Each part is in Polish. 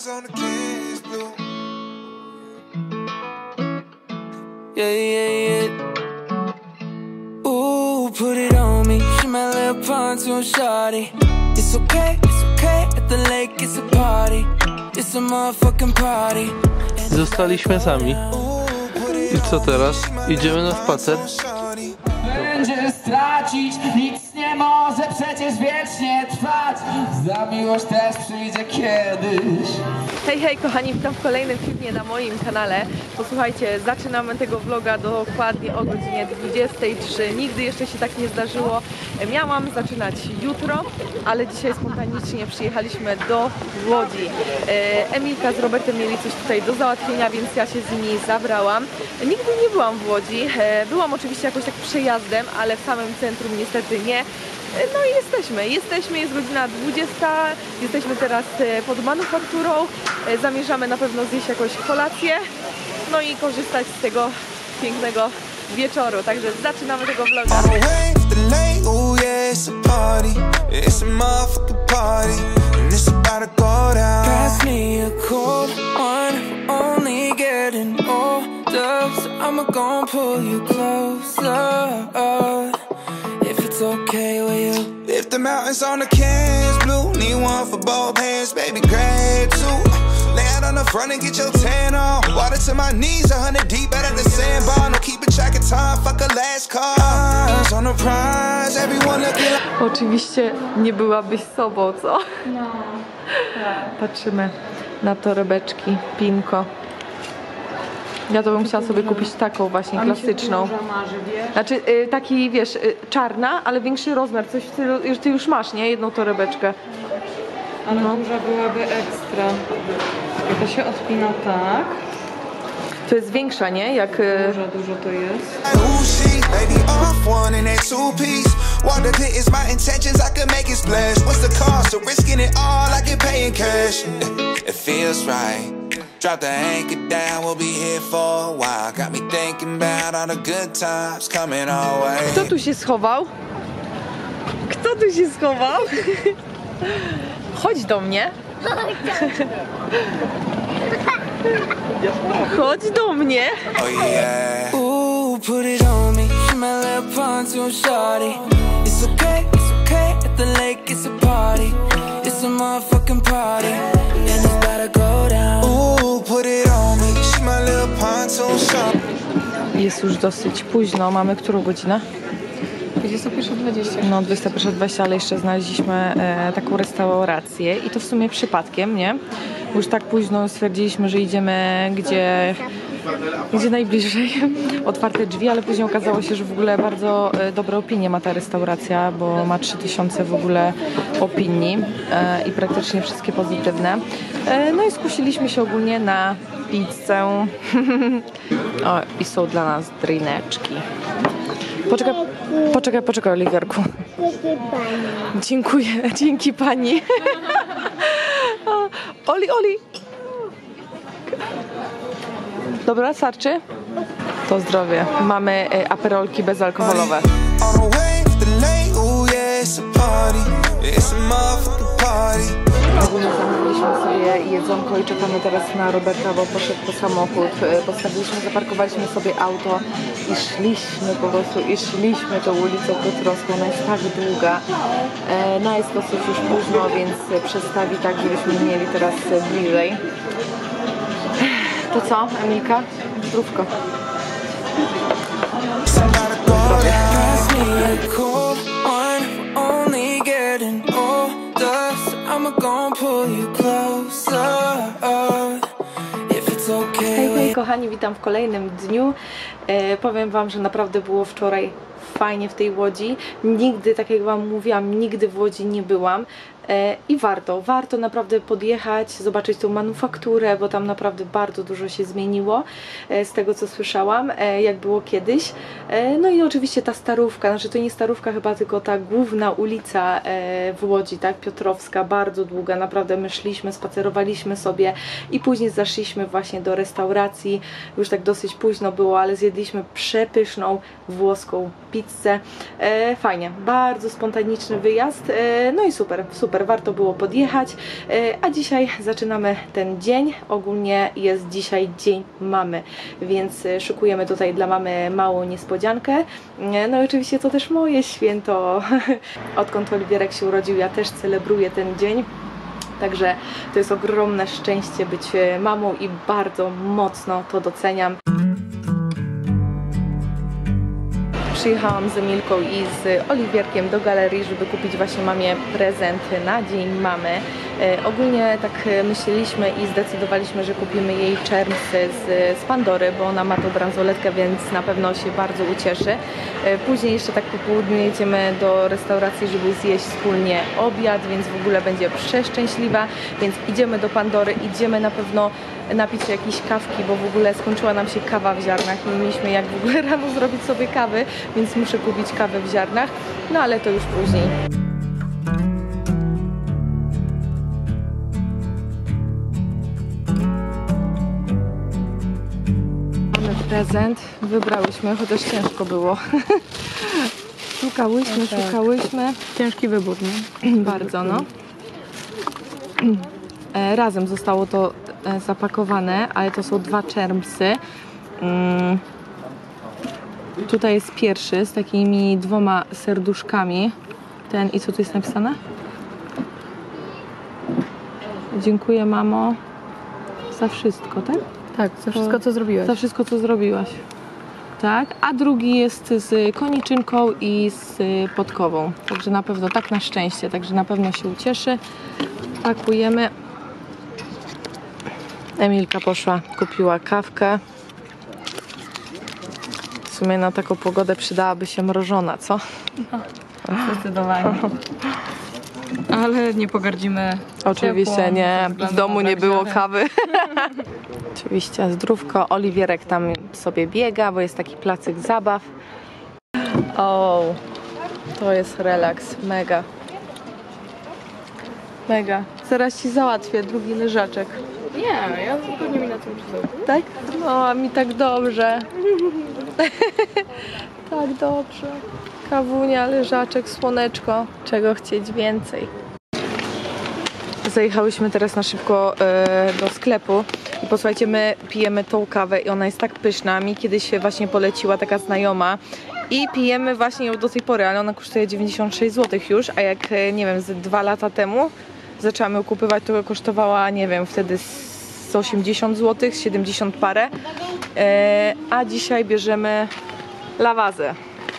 Ooh, put it on me. She my little pontoon shawty. It's okay at the lake, it's a party. It's a motherfucking party. Zostaliśmy sami. I co teraz? Idziemy na spacer. Będzie stracić, nic nie może przecież wiecznie trwać. Za miłość też przyjdzie kiedyś. Hej, hej kochani, witam w kolejnym filmie na moim kanale. Posłuchajcie, zaczynamy tego vloga dokładnie o godzinie 23. Nigdy jeszcze się tak nie zdarzyło. Miałam zaczynać jutro, ale dzisiaj spontanicznie przyjechaliśmy do Łodzi. Emilka z Robertem mieli coś tutaj do załatwienia, więc ja się z nimi zabrałam. Nigdy nie byłam w Łodzi. Byłam oczywiście jakoś tak przejazdem, ale w samym centrum niestety nie. No i jesteśmy, jest godzina 20, jesteśmy teraz pod manufakturą, zamierzamy na pewno zjeść jakąś kolację, no i korzystać z tego pięknego wieczoru, także zaczynamy tego vloga. Okay with you. If the mountains on the cans blue, need one for both hands, baby, grab two. Lay out on the front and get your tan on. Water to my knees, 100 deep out of the sandbar. No keeping track of time, fuck a last call. On the prize, everyone looking like... Oczywiście nie byłabyś sobą, co? No. Patrzymy na torebeczki, pinko. Ja to bym chciała sobie kupić taką właśnie klasyczną. Znaczy taki, wiesz, czarna, ale większy rozmiar, coś w stylu, ty już masz, nie? Jedną torebeczkę. Ale duża byłaby ekstra. To się odpina tak. To jest większa, nie? Jak... Dużo to jest. Drop the anchor down, we'll be here for a while. Got me thinking about all the good times coming our way. Kto tu się schował? Kto tu się schował? Chodź do mnie. Chodź do mnie. Oh yeah. Ooh, put it on me. She my little pontoon shawty. It's okay at the lake, it's a party. It's a motherfucking party. And it's gotta go down. Ooh, put it on me. She my little pontoon shawty. Jest już dosyć późno. Mamy którą godzinę? 21:20. No 21:20, ale jeszcze znaleźliśmy taką restaurację i to w sumie przypadkiem, nie? Bo już tak późno stwierdziliśmy, że idziemy gdzie najbliżej, otwarte drzwi, ale później okazało się, że w ogóle bardzo dobre opinie ma ta restauracja, bo ma 3000 w ogóle opinii i praktycznie wszystkie pozytywne. No i skusiliśmy się ogólnie na pizzę. O, i są dla nas drineczki. Poczekaj, Oliwierku. Dziękuję, dzięki pani. Oli. Dobra, starczy? To zdrowie. Mamy aperolki bezalkoholowe. Ogólnie zamówiliśmy sobie jedzonko i czekamy teraz na Roberta, bo poszedł po samochód. Postawiliśmy, zaparkowaliśmy sobie auto i szliśmy tą ulicą Piotrowską. Ona jest tak długa. No jest dosyć już późno, więc przestawi tak, żebyśmy mieli teraz bliżej. To co, Emilka? Zdrówko. Hej, kochani, witam w kolejnym dniu. Powiem wam, że naprawdę było wczoraj fajnie w tej Łodzi. Nigdy, tak jak wam mówiłam, nigdy w Łodzi nie byłam. I warto naprawdę podjechać, zobaczyć tą manufakturę, bo tam naprawdę bardzo dużo się zmieniło z tego, co słyszałam, jak było kiedyś. No i oczywiście ta starówka, znaczy to nie starówka chyba, tylko ta główna ulica w Łodzi, tak, Piotrowska, bardzo długa, naprawdę my szliśmy, spacerowaliśmy sobie i później zaszliśmy właśnie do restauracji, już tak dosyć późno było, ale zjedliśmy przepyszną włoską pizzę. Fajnie, bardzo spontaniczny wyjazd, no i super. super, warto było podjechać. A dzisiaj zaczynamy ten dzień. Ogólnie jest dzisiaj dzień mamy, więc szykujemy tutaj dla mamy małą niespodziankę. No i oczywiście to też moje święto. Odkąd Oliwierek się urodził, ja też celebruję ten dzień. Także to jest ogromne szczęście być mamą i bardzo mocno to doceniam. Przyjechałam z Emilką i z Oliwierkiem do galerii, żeby kupić właśnie mamie prezent na dzień mamy. Ogólnie tak myśleliśmy i zdecydowaliśmy, że kupimy jej czermsy z Pandory, bo ona ma tą bransoletkę, więc na pewno się bardzo ucieszy. Później jeszcze tak po południu jedziemy do restauracji, żeby zjeść wspólnie obiad, więc w ogóle będzie przeszczęśliwa. Więc idziemy do Pandory, idziemy na pewno napić się jakiejś kawki, bo w ogóle skończyła nam się kawa w ziarnach. Nie mieliśmy jak w ogóle rano zrobić sobie kawy, więc muszę kupić kawę w ziarnach, no ale to już później. Mamy prezent, wybrałyśmy, chociaż ciężko było. Szukałyśmy. Ciężki wybór, nie? Bardzo, no. Razem zostało to zapakowane, ale to są dwa czermsy. Tutaj jest pierwszy z takimi dwoma serduszkami. Ten i co tu jest napisane? Dziękuję, mamo, za wszystko, tak? Tak, za wszystko, co zrobiłaś. Za wszystko, co zrobiłaś. Tak, a drugi jest z koniczynką i z podkową. Także na pewno, tak na szczęście, także na pewno się ucieszy. Pakujemy. Emilka poszła, kupiła kawkę. W sumie na taką pogodę przydałaby się mrożona, co? Zdecydowanie. Ale nie pogardzimy. Oczywiście ciepło, nie, w domu nie było ziarny. kawy. Oczywiście zdrówko, Oliwierek tam sobie biega, bo jest taki placyk zabaw. O, to jest relaks, mega. Mega. Zaraz ci załatwię drugi leżaczek. Nie, ja zupełnie mi na tym przyzwyczaiłam. Tak? No, a mi tak dobrze. Tak dobrze. Kawunia, leżaczek, słoneczko. Czego chcieć więcej? Zajechałyśmy teraz na szybko do sklepu i posłuchajcie, my pijemy tą kawę i ona jest tak pyszna. Mi kiedyś się właśnie poleciła taka znajoma i pijemy właśnie ją do tej pory, ale ona kosztuje 96 zł już, a jak, nie wiem, z 2 lata temu zaczęłam ją kupywać, to kosztowała, nie wiem, wtedy z 80 zł, 70 parę, a dzisiaj bierzemy lawazę.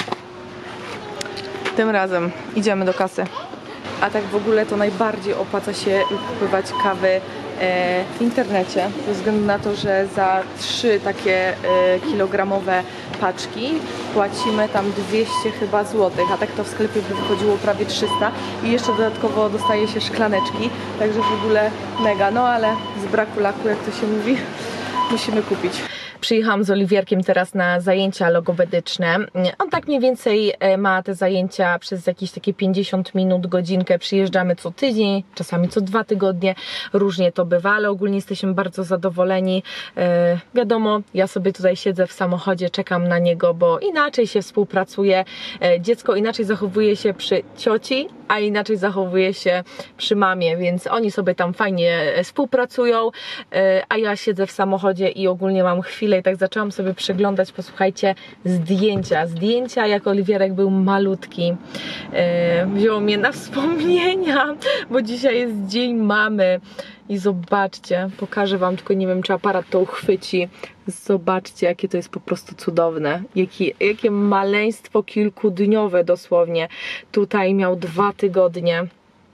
Tym razem idziemy do kasy. A tak w ogóle to najbardziej opłaca się kupywać kawy w internecie, ze względu na to, że za 3 takie kilogramowe paczki płacimy tam 200 chyba złotych, a tak to w sklepie by wychodziło prawie 300 i jeszcze dodatkowo dostaje się szklaneczki, także w ogóle mega, no ale z braku laku, jak to się mówi, musimy kupić. Przyjechałam z Oliwierkiem teraz na zajęcia logopedyczne. On tak mniej więcej ma te zajęcia przez jakieś takie 50 minut, godzinkę. Przyjeżdżamy co tydzień, czasami co 2 tygodnie. Różnie to bywa, ale ogólnie jesteśmy bardzo zadowoleni. Wiadomo, ja sobie tutaj siedzę w samochodzie, czekam na niego, bo inaczej się współpracuje. Dziecko inaczej zachowuje się przy cioci, a inaczej zachowuje się przy mamie, więc oni sobie tam fajnie współpracują, a ja siedzę w samochodzie i ogólnie mam chwilę i tak zaczęłam sobie przeglądać, posłuchajcie, zdjęcia jak Oliwierek był malutki. Wzięło mnie na wspomnienia, bo dzisiaj jest dzień mamy i zobaczcie, pokażę wam, tylko nie wiem, czy aparat to uchwyci. Zobaczcie, jakie to jest po prostu cudowne. Jakie maleństwo kilkudniowe dosłownie. Tutaj miał 2 tygodnie.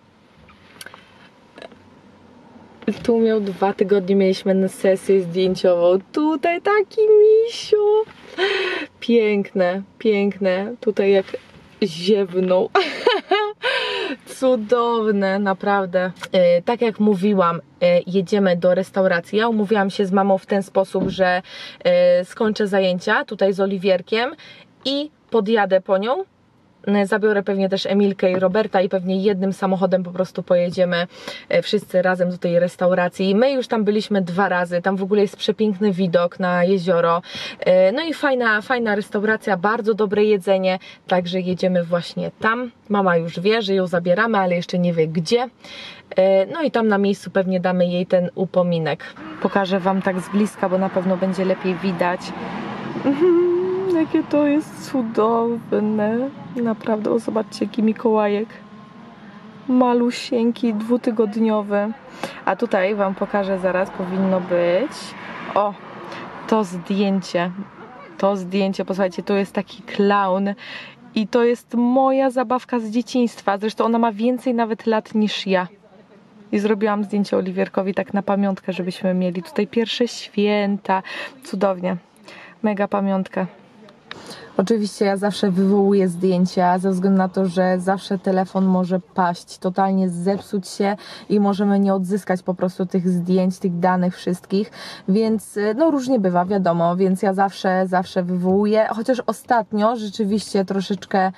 Tu miał 2 tygodnie, mieliśmy sesję zdjęciową. Tutaj taki misiu. Piękne, piękne. Tutaj jak ziewnął. Cudowne, naprawdę. Tak jak mówiłam, jedziemy do restauracji. Ja umówiłam się z mamą w ten sposób, że skończę zajęcia tutaj z Oliwierkiem i podjadę po nią Zabiorę pewnie też Emilkę i Roberta i pewnie jednym samochodem po prostu pojedziemy wszyscy razem do tej restauracji. My już tam byliśmy 2 razy, tam w ogóle jest przepiękny widok na jezioro. No i fajna restauracja, bardzo dobre jedzenie, także jedziemy właśnie tam. Mama już wie, że ją zabieramy, ale jeszcze nie wie gdzie. No i tam na miejscu pewnie damy jej ten upominek. Pokażę Wam tak z bliska, bo na pewno będzie lepiej widać. Jakie to jest cudowne. Naprawdę, o, zobaczcie, jaki Mikołajek. Malusieńki, 2-tygodniowy. A tutaj Wam pokażę zaraz, powinno być. O, to zdjęcie. To zdjęcie, posłuchajcie, to jest taki klaun. I to jest moja zabawka z dzieciństwa. Zresztą ona ma więcej nawet lat niż ja. I zrobiłam zdjęcie Oliwierkowi tak na pamiątkę, żebyśmy mieli tutaj pierwsze święta. Cudownie. Mega pamiątka. Oczywiście ja zawsze wywołuję zdjęcia ze względu na to, że zawsze telefon może paść, totalnie zepsuć się i możemy nie odzyskać po prostu tych zdjęć, tych danych wszystkich, więc no różnie bywa, wiadomo, więc ja zawsze wywołuję, chociaż ostatnio rzeczywiście troszeczkę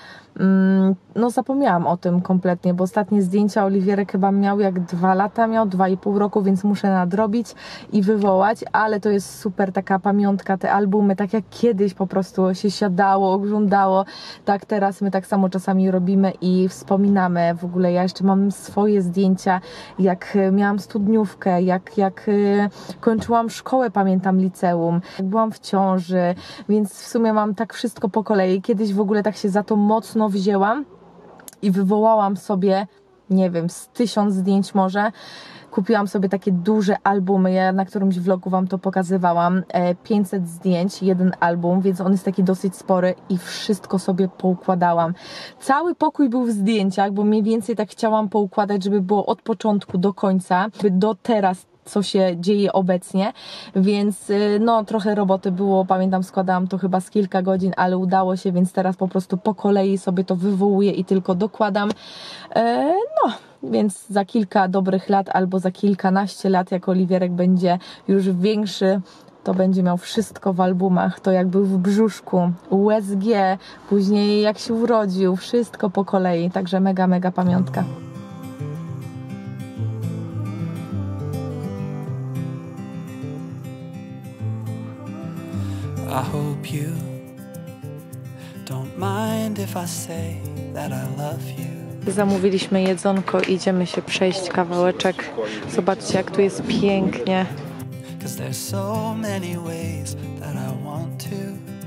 no zapomniałam o tym kompletnie, bo ostatnie zdjęcia Oliwierek chyba miał jak 2 lata, miał 2,5 roku, więc muszę nadrobić i wywołać, ale to jest super taka pamiątka, te albumy, tak jak kiedyś po prostu się siadało, oglądało, tak teraz my tak samo czasami robimy i wspominamy. W ogóle ja jeszcze mam swoje zdjęcia, jak miałam studniówkę, jak kończyłam szkołę, pamiętam liceum, jak byłam w ciąży, więc w sumie mam tak wszystko po kolei. Kiedyś w ogóle tak się za to mocno wzięłam i wywołałam sobie, nie wiem, z 1000 zdjęć może. Kupiłam sobie takie duże albumy, ja na którymś vlogu Wam to pokazywałam, 500 zdjęć, jeden album, więc on jest taki dosyć spory i wszystko sobie poukładałam. Cały pokój był w zdjęciach, bo mniej więcej tak chciałam poukładać, żeby było od początku do końca, by do teraz, co się dzieje obecnie, więc no trochę roboty było, pamiętam, składałam to chyba z kilka godzin, ale udało się, więc teraz po prostu po kolei sobie to wywołuję i tylko dokładam. No, więc za kilka dobrych lat albo za kilkanaście lat, jak Oliwierek będzie już większy, to będzie miał wszystko w albumach, to jak był w brzuszku, USG, później jak się urodził, wszystko po kolei, także mega pamiątka. I hope you don't mind if I say that I love you. Zamówiliśmy jedzonko, idziemy się przejść kawałeczek. Zobaczcie, jak tu jest pięknie. 'Cause there's so many ways that I want to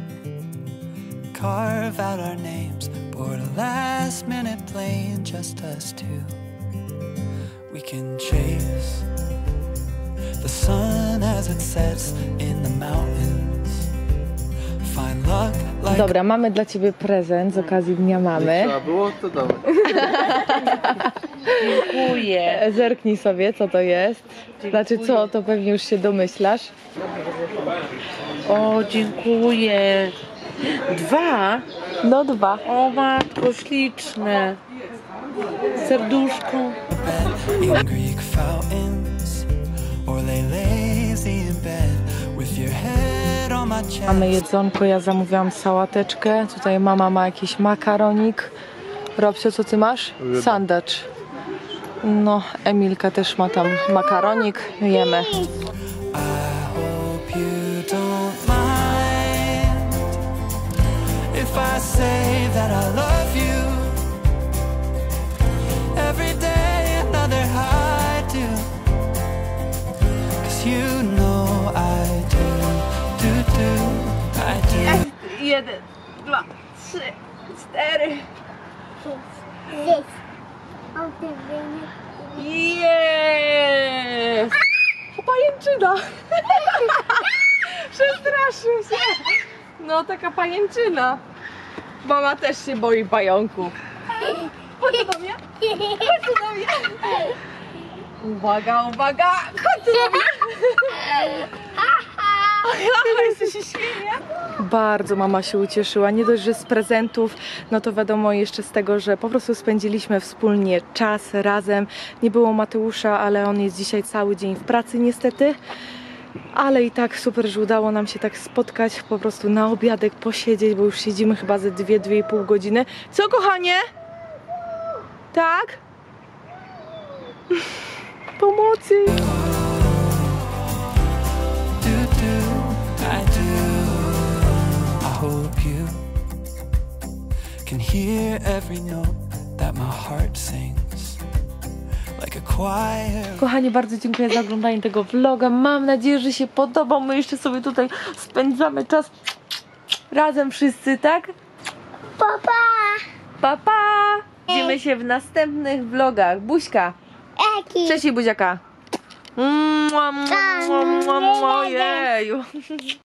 carve out our names, board a last minute plane, just us two. We can chase the sun as it sets in the mountains. Dobra, mamy dla Ciebie prezent z okazji Dnia Mamy. Trzeba było, to dobra. Dziękuję. Zerknij sobie, co to jest. Znaczy co, to pewnie już się domyślasz. O, dziękuję. 2? No 2. O matko, śliczne. Serduszko. Mamy jedzonko, ja zamówiłam sałateczkę. Tutaj mama ma jakiś makaronik. Robcio, co ty masz? Sandacz. No, Emilka też ma tam makaronik. Jemy. Jeden, 2, 3, 4. Jest! Pajęczyna! Przestraszył się! No, taka pajęczyna. Mama też się boi pająków. Chodź tu do mnie! Chodź tu do mnie! Uwaga, uwaga! Chodź tu do mnie! Jesteś się śmieje? Bardzo mama się ucieszyła, nie dość, że z prezentów, no to wiadomo jeszcze z tego, że po prostu spędziliśmy wspólnie czas razem. Nie było Mateusza, ale on jest dzisiaj cały dzień w pracy niestety. Ale i tak super, że udało nam się tak spotkać, po prostu na obiadek posiedzieć, bo już siedzimy chyba ze 2–2,5 godziny. Co, kochanie? Tak? Pomocy! I hope you can hear every note that my heart sings like a choir. Kochani, bardzo dziękuję za oglądanie tego vloga. Mam nadzieję, że się podobał. My jeszcze sobie tutaj spędzamy czas razem wszyscy, tak? Papa! Pa, pa! Widzimy się w następnych vlogach. Buźka! Jaki? Cześć, buziaka! Jeju!